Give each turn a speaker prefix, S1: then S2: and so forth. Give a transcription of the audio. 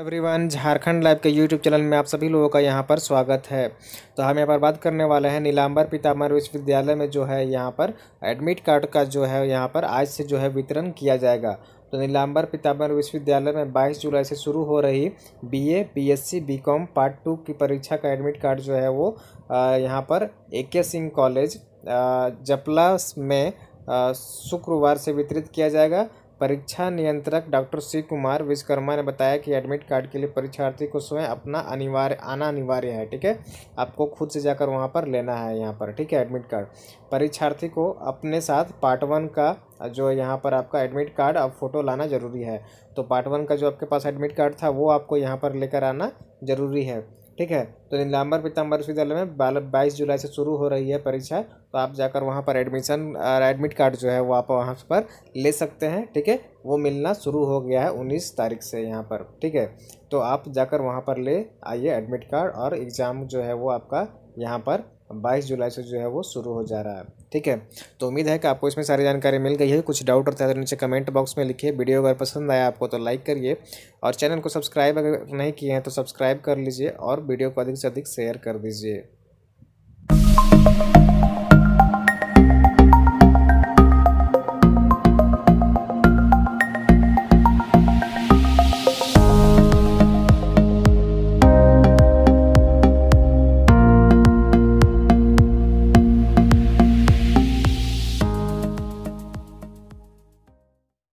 S1: Everyone, Jharkhand live के YouTube channel में आप सभी लोगों का यहाँ पर स्वागत है। तो हम यहाँ पर बात करने वाले हैं नीलांबर पीताम्बर विश्वविद्यालय में जो है यहाँ पर एडमिट कार्ड का जो है यहाँ पर आज से जो है वितरण किया जाएगा। तो नीलांबर पीताम्बर विश्वविद्यालय में 22 जुलाई से शुरू हो रही बीए, बीएससी, बीकॉम पार्ट 2 की परीक्षा का एडमिट कार्ड जो है वो यहाँ पर AK सिंह कॉलेज जपला में शुक्रवार से वितरित किया जाएगा। परीक्षा नियंत्रक डॉक्टर शिव कुमार विश्वकर्मा ने बताया कि एडमिट कार्ड के लिए परीक्षार्थी को स्वयं आना अनिवार्य है। ठीक है, आपको खुद से जाकर वहां पर लेना है यहाँ पर। ठीक है, एडमिट कार्ड परीक्षार्थी को अपने साथ पार्ट 1 का जो यहाँ पर आपका एडमिट कार्ड अब फ़ोटो लाना ज़रूरी है। तो पार्ट 1 का जो आपके पास एडमिट कार्ड था वो आपको यहाँ पर लेकर आना ज़रूरी है। ठीक है, तो नीलांबर पीताम्बर विश्वविद्यालय में 22 जुलाई से शुरू हो रही है परीक्षा। तो आप जाकर वहाँ पर एडमिट कार्ड जो है वो आप वहाँ पर ले सकते हैं। ठीक है, वो मिलना शुरू हो गया है 19 तारीख से यहाँ पर। ठीक है, तो आप जाकर वहाँ पर ले आइए एडमिट कार्ड, और एग्ज़ाम जो है वो आपका यहाँ पर 22 जुलाई से जो है वो शुरू हो जा रहा है। ठीक है, तो उम्मीद है कि आपको इसमें सारी जानकारी मिल गई है। कुछ डाउट रहता है तो नीचे कमेंट बॉक्स में लिखिए। वीडियो अगर पसंद आया आपको तो लाइक करिए, और चैनल को सब्सक्राइब अगर नहीं किए हैं तो सब्सक्राइब कर लीजिए, और वीडियो को अधिक से अधिक शेयर कर दीजिए।